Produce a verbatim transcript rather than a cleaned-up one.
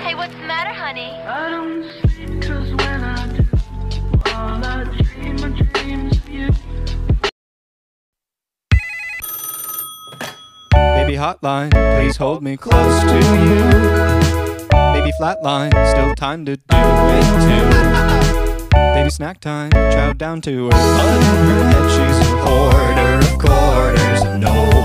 Hey, what's the matter, honey? I don't sleep 'cause when I do, all I dream are dreams of you. Baby hotline, please hold me close to you. Baby flatline, still time to do it too. Baby snack time, chow down to her. Above her head she's a hoarder of quarters. No